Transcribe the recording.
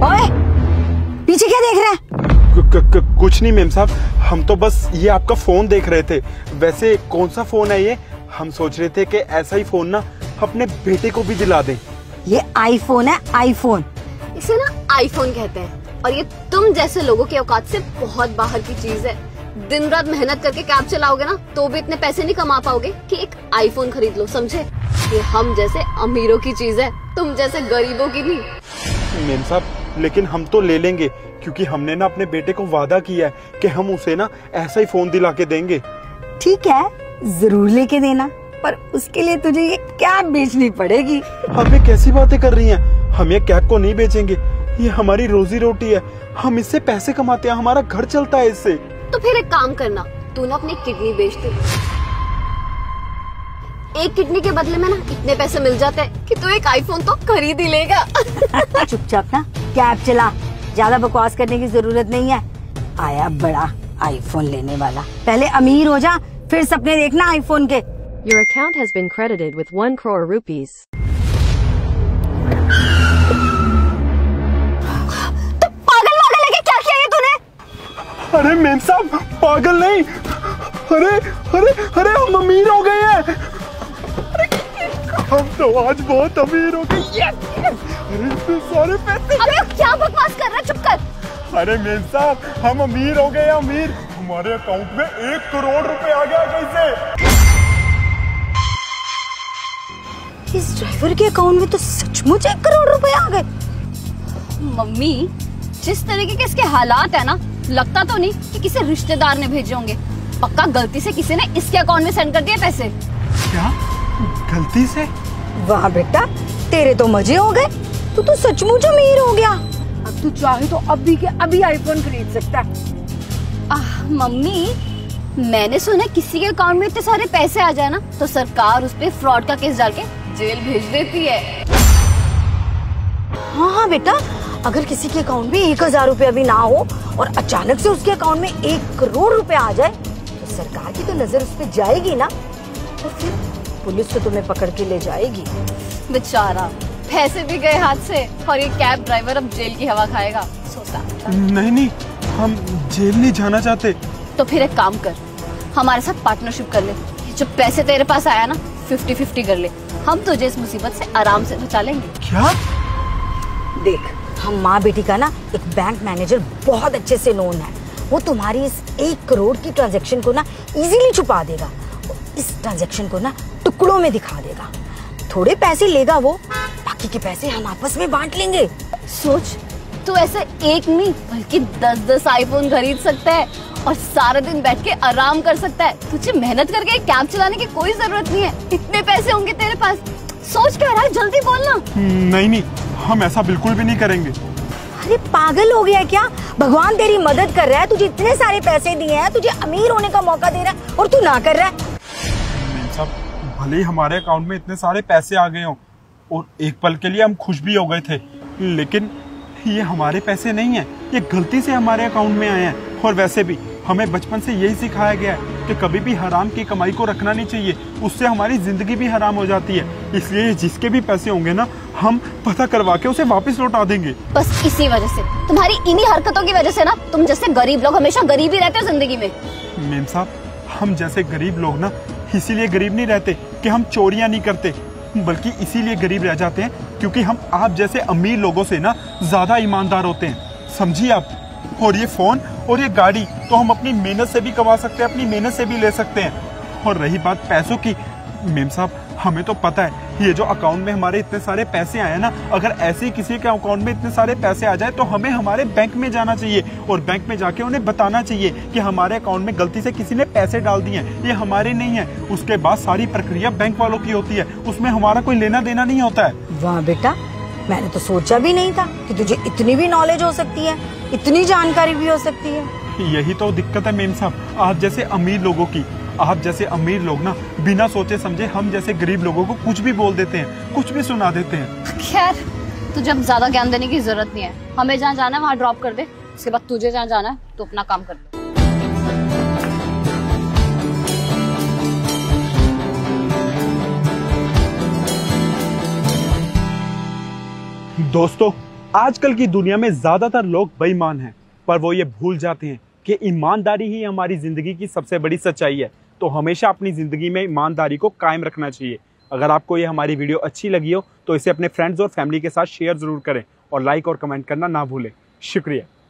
ओए, पीछे क्या देख रहे हैं? कुछ नहीं मेम साहब, हम तो बस ये आपका फोन देख रहे थे। वैसे कौन सा फोन है ये? हम सोच रहे थे कि ऐसा ही फोन ना अपने बेटे को भी दिला दें। ये आईफोन है, आईफोन। इसे ना आईफोन कहते हैं और ये तुम जैसे लोगों की औकात से बहुत बाहर की चीज है। दिन रात मेहनत करके कैब चलाओगे ना तो भी इतने पैसे नहीं कमा पाओगे कि एक आईफोन खरीद लो, समझे? ये हम जैसे अमीरों की चीज है, तुम जैसे गरीबों की नहीं। मेम साहब, लेकिन हम तो ले लेंगे क्योंकि हमने ना अपने बेटे को वादा किया है कि हम उसे ना ऐसा ही फोन दिला के देंगे। ठीक है, जरूर लेके देना, पर उसके लिए तुझे ये कैब बेचनी पड़ेगी। हमें कैसी बातें कर रही हैं? हम ये कैब को नहीं बेचेंगे, ये हमारी रोजी रोटी है, हम इससे पैसे कमाते हैं, हमारा घर चलता है इससे। तो फिर एक काम करना, तू ना अपनी किडनी बेच दे। एक किडनी के बदले में ना इतने पैसे मिल जाते हैं कि तू एक आईफोन तो खरीद ही लेगा। चुपचाप ना कैब चला, ज्यादा बकवास करने की जरूरत नहीं है। आया बड़ा आईफोन लेने वाला, पहले अमीर हो जा, फिर सपने देखना आईफोन के। Your account has been credited with 1 crore rupees. तो पागल वागल है कि क्या किया ये तूने? अरे मेम साहब, पागल नहीं, अरे अरे अरे हम अमीर हो गए हैं। हम तो आज बहुत अमीर हो गए। अरे इतने सारे पैसे। अबे क्या बकवास कर रहा है, चुप कर। अरे मेम साहब, हम अमीर हो गए, अमीर। हमारे अकाउंट में 1 करोड़ रुपए आ गया। कैसे? इस ड्राइवर के अकाउंट में तो सचमुच 1 करोड़ रुपए आ गए। मम्मी, जिस तरीके के इसके हालात है ना, लगता तो नहीं कि किसी रिश्तेदार ने भेजे होंगे। पक्का गलती से किसी ने इसके अकाउंट में सेंड कर दिए पैसे। क्या? गलती से? वाह बेटा, तेरे तो मजे हो गए, तू तो सचमुच अमीर हो गया। अब तू चाहे तो अभी के अभी आईफोन खरीद सकता है। मम्मी, मैंने सुना किसी के अकाउंट में इतने सारे पैसे आ जाए ना तो सरकार उस पे फ्रॉड का केस डाल के जेल भेज देती है। हाँ बेटा, अगर किसी के अकाउंट में 1000 रुपया भी ना हो और अचानक से उसके अकाउंट में 1 करोड़ रुपया आ जाए तो सरकार की तो नजर उस पर जाएगी ना, तो फिर पुलिस तो तुम्हें पकड़ के ले जाएगी। बेचारा, पैसे भी गए हाथ से और ये कैब ड्राइवर अब जेल की हवा खाएगा। सोचा नहीं नहीं, हम जेल नहीं जाना चाहते। तो फिर एक काम कर, हमारे साथ पार्टनरशिप कर ले। जो पैसे तेरे पास आया ना 50-50 कर ले, हम तुझे इस मुसीबत से आराम से बचा लेंगे। क्या? देख, हम माँ बेटी का ना एक बैंक मैनेजर बहुत अच्छे से नोन है। वो तुम्हारी इस 1 करोड़ की ट्रांजैक्शन को ना इजीली छुपा देगा, इस ट्रांजैक्शन को ना टुकड़ों में दिखा देगा। थोड़े पैसे लेगा वो, बाकी के पैसे हम आपस में बांट लेंगे। सोच, तू ऐसे एक नहीं बल्कि 10-10 आईफोन खरीद सकता है और सारा दिन बैठ के आराम कर सकता है। तुझे मेहनत करके कैब चलाने की कोई जरूरत नहीं है, इतने पैसे होंगे तेरे पास। सोच क्या रहा है, जल्दी बोलना। नहीं नहीं, हम ऐसा बिल्कुल भी नहीं करेंगे। अरे पागल हो गया क्या? भगवान तेरी मदद कर रहा है, तुझे इतने सारे पैसे दिए हैं, तुझे अमीर होने का मौका दे रहा है और तू ना कर रहा है। सब भले ही हमारे अकाउंट में इतने सारे पैसे आ गए हों और एक पल के लिए हम खुश भी हो गए थे, लेकिन ये हमारे पैसे नहीं है, ये गलती से हमारे अकाउंट में आए हैं। और वैसे भी हमें बचपन से यही सिखाया गया है कि कभी भी हराम की कमाई को रखना नहीं चाहिए, उससे हमारी जिंदगी भी हराम हो जाती है। इसलिए जिसके भी पैसे होंगे ना, हम पता करवा के उसे वापस लौटा देंगे। बस इसी वजह से, तुम्हारी इन्हीं हरकतों की वजह से ना, तुम जैसे गरीब लोग हमेशा गरीब ही रहते हो जिंदगी में। मेम साहब, हम जैसे गरीब लोग ना इसीलिए गरीब नहीं रहते कि हम चोरियां नहीं करते, बल्कि इसीलिए गरीब रह जाते हैं क्योंकि हम आप जैसे अमीर लोगों से ना ज्यादा ईमानदार होते हैं, समझिए आप। और ये फोन और ये गाड़ी तो हम अपनी मेहनत से भी कमा सकते हैं, अपनी मेहनत से भी ले सकते हैं। और रही बात पैसों की, मेम साहब हमें तो पता है ये जो अकाउंट में हमारे इतने सारे पैसे आए ना, अगर ऐसे ही किसी के अकाउंट में इतने सारे पैसे आ जाए तो हमें हमारे बैंक में जाना चाहिए और बैंक में जाके उन्हें बताना चाहिए कि हमारे अकाउंट में गलती से किसी ने पैसे डाल दिए हैं, ये हमारे नहीं है। उसके बाद सारी प्रक्रिया बैंक वालों की होती है, उसमें हमारा कोई लेना देना नहीं होता है। वाह बेटा, मैंने तो सोचा भी नहीं था कि तुझे इतनी भी नॉलेज हो सकती है, इतनी जानकारी भी हो सकती है। यही तो दिक्कत है मेम साहब, आप जैसे अमीर लोगों की। आप जैसे अमीर लोग ना बिना सोचे समझे हम जैसे गरीब लोगों को कुछ भी बोल देते हैं, कुछ भी सुना देते हैं। खैर, तुझे अब ज्यादा ज्ञान देने की जरूरत नहीं है। हमें जहाँ जाना है वहाँ ड्रॉप कर दे, उसके बाद तुझे जहाँ जाना है तो अपना काम कर ले। दोस्तों, आजकल की दुनिया में ज्यादातर लोग बेईमान हैं, पर वो ये भूल जाते हैं कि ईमानदारी ही हमारी जिंदगी की सबसे बड़ी सच्चाई है। तो हमेशा अपनी जिंदगी में ईमानदारी को कायम रखना चाहिए। अगर आपको ये हमारी वीडियो अच्छी लगी हो तो इसे अपने फ्रेंड्स और फैमिली के साथ शेयर जरूर करें और लाइक और कमेंट करना ना भूलें। शुक्रिया।